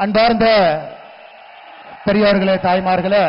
அன்பார்ந்த பெரியோர்களே, தாய்மார்களே,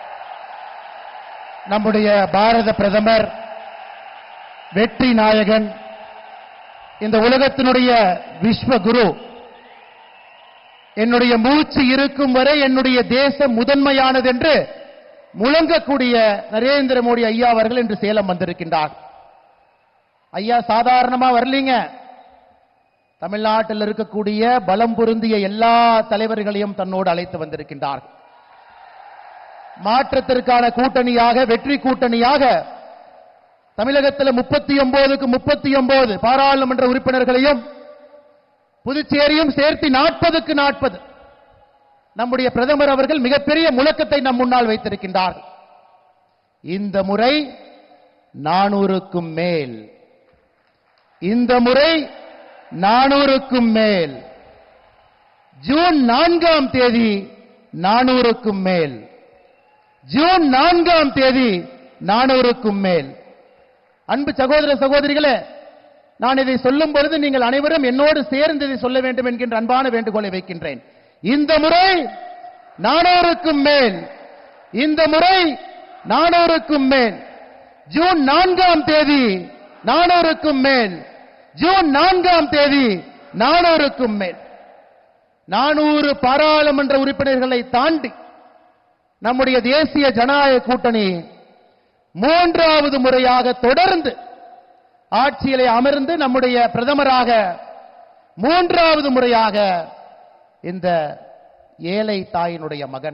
நம்முடைய பாரத பிரதமர் வெற்றி நாயகன், இந்த உலகத்தினுடைய விஸ்வகுரு, என்னுடைய மூச்சு இருக்கும் வரை என்னுடைய தேசம் முதன்மையானது என்று முழங்கக்கூடிய நரேந்திர மோடி ஐயா அவர்கள் இன்று சேலம் வந்திருக்கின்றார். ஐயா சாதாரணமா வரலீங்க. தமிழ்நாட்டில் இருக்கக்கூடிய பலம் பொருந்திய எல்லா தலைவர்களையும் தன்னோடு அழைத்து வந்திருக்கின்றார். மாற்றத்திற்கான கூட்டணியாக, வெற்றி கூட்டணியாக தமிழகத்தில் 39க்கு 39 பாராளுமன்ற உறுப்பினர்களையும் புதுச்சேரியும் சேர்த்து 40க்கு 40 நம்முடைய பிரதமர் அவர்கள் மிகப்பெரிய முழக்கத்தை நம் முன்னால் வைத்திருக்கின்றார். இந்த முறை 400க்கும் மேல், இந்த முறை 400க்கும் மேல், ஜூன் 4ஆம் தேதி 400க்கும் மேல், ஜூன் 4ஆம் தேதி 400க்கும் மேல். அன்பு சகோதர சகோதரிகளே, நான் இதை சொல்லும் பொழுது நீங்கள் அனைவரும் என்னோடு சேர்ந்து இதை சொல்ல வேண்டும் என்கின்ற அன்பான வேண்டுகோளை வைக்கின்றேன். இந்த முறை 400க்கும் மேல், இந்த முறை 400க்கும் மேல், ஜூன் 4ஆம் தேதி 400க்கும் மேல், ஜூன் 4ஆம் தேதி 400க்கும் மேல். 400 பாராளுமன்ற உறுப்பினர்களை தாண்டி நம்முடைய தேசிய ஜனநாயக கூட்டணி 3வது முறையாக தொடர்ந்து ஆட்சியிலே அமர்ந்து நம்முடைய பிரதமராக 3வது முறையாக இந்த ஏழை தாயினுடைய மகன்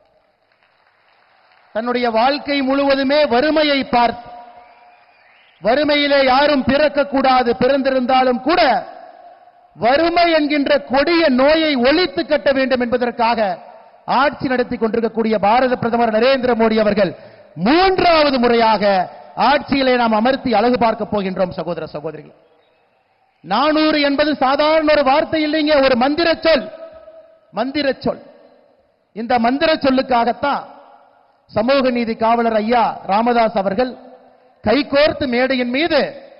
தன்னுடைய வாழ்க்கை முழுவதுமே வறுமையை பார்த்து, வறுமையிலே யாரும் பிறக்கக்கூடாது, பிறந்திருந்தாலும் கூட வறுமை என்கின்ற கொடிய நோயை ஒழித்து கட்ட வேண்டும் என்பதற்காக ஆட்சி நடத்தி கொண்டிருக்கக்கூடிய பாரத பிரதமர் நரேந்திர மோடி அவர்கள் 3வது முறையாக ஆட்சியிலே நாம் அமர்த்தி அழகு பார்க்க போகின்றோம். சகோதர சகோதரிகள், 400 என்பது சாதாரண ஒரு வார்த்தை இல்லைங்க, ஒரு மந்திர சொல், மந்திர சொல். இந்த மந்திர சொல்லுக்காகத்தான் சமூக நீதி காவலர் ஐயா ராமதாஸ் அவர்கள் கைகோர்த்து மேடையின் மீது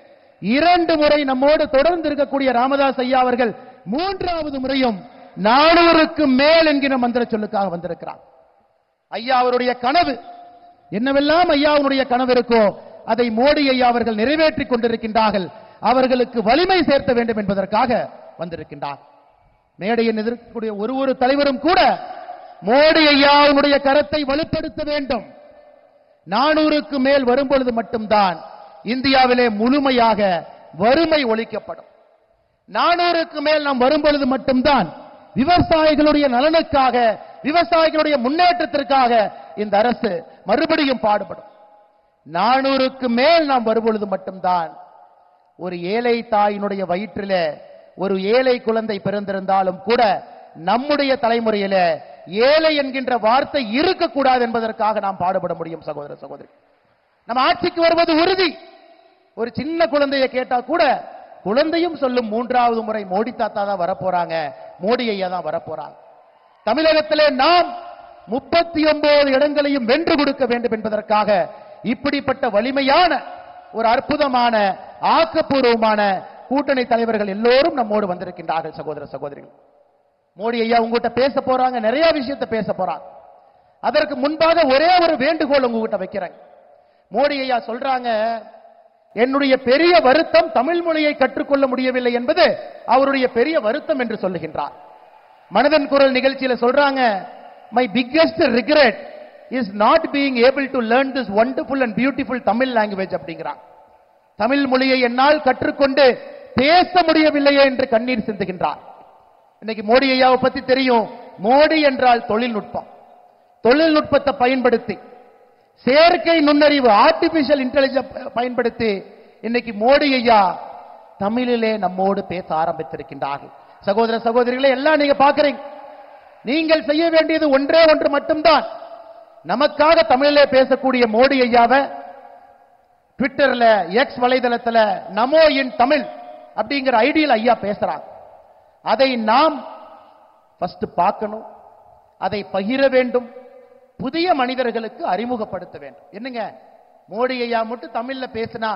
2 முறை நம்மோடு தொடர்ந்து இருக்கக்கூடிய ராமதாஸ் ஐயா அவர்கள் 3வது முறையும் 400க்கு மேல் என்கிற மந்திர சொல்லுக்காக வந்திருக்கிறார். ஐயா அவருடைய கனவு என்னவெல்லாம் ஐயாவுடைய கனவு இருக்கோ அதை மோடி ஐயா அவர்கள் நிறைவேற்றிக் கொண்டிருக்கின்றார்கள். அவர்களுக்கு வலிமை சேர்த்த வேண்டும் என்பதற்காக வந்திருக்கின்றார். மேடையில் எதிர்க்கக்கூடிய ஒரு தலைவரும் கூட மோடி ஐயாவுடைய கரத்தை வலுப்படுத்த வேண்டும். 400க்கு மேல் வரும்பொழுது மட்டும்தான் இந்தியாவிலே முழுமையாக வறுமை ஒழிக்கப்படும். 400க்கு மேல் நாம் வரும்பொழுது மட்டும்தான் விவசாயிகளுடைய நலனுக்காக, விவசாயிகளுடைய முன்னேற்றத்திற்காக இந்த அரசு மறுபடியும் பாடுபடும். 400க்கு மேல் நாம் வரும்பொழுது மட்டும்தான் ஒரு ஏழை தாயினுடைய வயிற்றிலே ஒரு ஏழை குழந்தை பிறந்திருந்தாலும் கூட நம்முடைய தலைமுறையில ஏழை என்கின்ற வார்த்தை இருக்கக்கூடாது என்பதற்காக நாம் பாடுபட முடியும். சகோதர சகோதரி, நம்ம ஆட்சிக்கு வருவது உறுதி. ஒரு சின்ன குழந்தையை கேட்டா கூட குழந்தையும் சொல்லும் 3வது முறை மோடி தாத்தா தான் வரப்போறாங்க, மோடி ஐயா தான் வரப்போறாங்க. தமிழகத்திலே நாம் 39 இடங்களையும் வென்று கொடுக்க வேண்டும் என்பதற்காக இப்படிப்பட்ட வலிமையான ஒரு அற்புதமான ஆக்கப்பூர்வமான கூட்டணி தலைவர்கள் எல்லோரும் நம்மோடு வந்திருக்கின்றார்கள். சகோதர சகோதரிகள், மோடி ஐயா உங்ககிட்ட பேச போறாங்க, நிறைய விஷயத்தை பேச போறாங்க. அதற்கு முன்பாக ஒரே ஒரு வேண்டுகோள் உங்ககிட்ட வைக்கிறேன். மோடி ஐயா சொல்றாங்க, என்னுடைய பெரிய வருத்தம் தமிழ் மொழியை கற்றுக்கொள்ள முடியவில்லை என்பது அவருடைய பெரிய வருத்தம் என்று சொல்லுகின்றார். மனதின் குரல் நிகழ்ச்சியில சொல்றாங்க, my biggest regret is not being able to learn this wonderful and beautiful Tamil language அப்படிங்கிறார். தமிழ் மொழியை என்னால் கற்றுக்கொண்டு பேச முடியவில்லையே என்று கண்ணீர் சிந்துகின்றார். இன்னைக்கு மோடி ஐயாவை பத்தி தெரியும். மோடி என்றால் தொழில்நுட்பம், தொழில்நுட்பத்தை பயன்படுத்தி, செயற்கை நுண்ணறிவு, ஆர்டிபிஷியல் இன்டெலிஜென்ஸ் பயன்படுத்தி இன்னைக்கு மோடி ஐயா தமிழிலே நம்மோடு பேச ஆரம்பித்திருக்கின்றார்கள். சகோதர சகோதரிகளை எல்லாம் நீங்க பாக்குறீங்க. நீங்கள் செய்ய வேண்டியது ஒன்றே ஒன்று மட்டும்தான். நமக்காக தமிழிலே பேசக்கூடிய மோடி ஐயாவை ட்விட்டர்ல, எக்ஸ் வலைதளத்துல நமோ இன் தமிழ் அப்படிங்கிற ஐடியில் ஐயா பேசுறாங்க. அதை நாம் ஃபர்ஸ்ட் பார்க்கணும், அதை பகிர வேண்டும், புதிய மனிதர்களுக்கு அறிமுகப்படுத்த வேண்டும். என்னங்க மோடி ஐயா மட்டும் தமிழ்ல பேசினா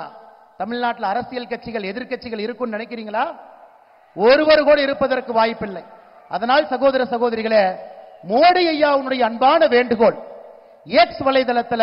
தமிழ்நாட்டில் அரசியல் கட்சிகள், எதிர்க்கட்சிகள் இருக்கும்னு நினைக்கிறீங்களா? ஒருவர் கூட இருப்பதற்கு வாய்ப்பில்லை. அதனால் சகோதர சகோதரிகளே, மோடி ஐயாவுடைய அன்பான வேண்டுகோள், எக்ஸ் வலைதளத்துல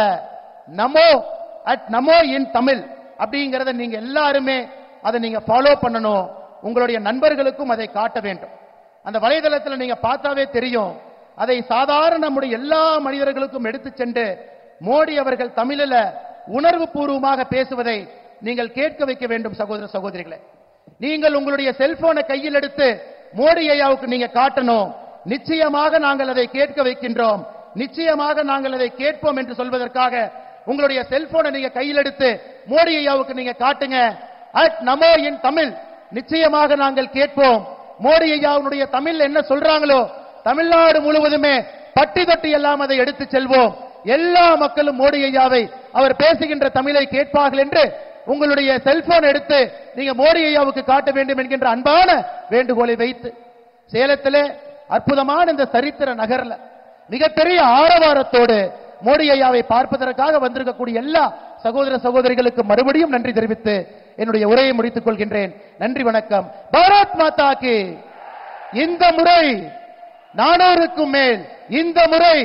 நமோ இன் தமிழ் அப்படிங்கறத நீங்க எல்லாருமே அதை நீங்க ஃபாலோ பண்ணணும். உங்களுடைய நண்பர்களுக்கும் அதை காட்ட வேண்டும். அந்த வலைதளத்தில் நீங்க பார்த்தாவே தெரியும். அதை சாதாரண நம்முடைய எல்லா மனிதர்களுக்கும் எடுத்து சென்று மோடி அவர்கள் தமிழில் உணர்வு பூர்வமாக பேசுவதை நீங்கள் கேட்க வைக்க வேண்டும். சகோதர சகோதரிகளே, நீங்கள் உங்களுடைய செல்போனை கையில் எடுத்து மோடி ஐயாவுக்கு நீங்க காட்டணும். நிச்சயமாக நாங்கள் அதை கேட்க வைக்கின்றோம், நிச்சயமாக நாங்கள் அதை கேட்போம் என்று சொல்வதற்காக உங்களுடைய செல்போனை நீங்க கையில் எடுத்து மோடி ஐயாவுக்கு நீங்க காட்டுங்க. நமோ இன் தமிழ், நிச்சயமாக நாங்கள் கேட்போம். மோடி ஐயாவுடைய தமிழ் என்ன சொல்றாங்களோ தமிழ்நாடு முழுவதுமே பட்டி தொட்டி எல்லாம் அதை எடுத்து செல்வோம். எல்லா மக்களும் மோடி ஐயாவை அவர் பேசுகின்ற தமிழை கேட்பார்கள் என்று உங்களுடைய செல்போன் எடுத்து நீங்க மோடி ஐயாவுக்கு காட்ட வேண்டும் என்கின்ற அன்பான வேண்டுகோளை வைத்து, சேலத்திலே அற்புதமான இந்த சரித்திர நகர்ல மிகப்பெரிய ஆரவாரத்தோடு மோடி ஐயாவை பார்ப்பதற்காக வந்திருக்கக்கூடிய எல்லா சகோதர சகோதரிகளுக்கு மறுபடியும் நன்றி தெரிவித்து என்னுடைய உரையை முடித்துக் கொள்கின்றேன். நன்றி, வணக்கம். பாரத் மாதா கி. இந்த முறை 400க்கும் மேல், இந்த முறை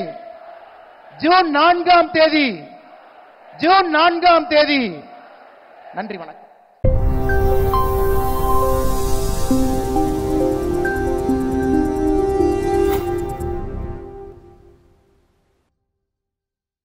ஜூன் 4ஆம் தேதி, நன்றி, வணக்கம்.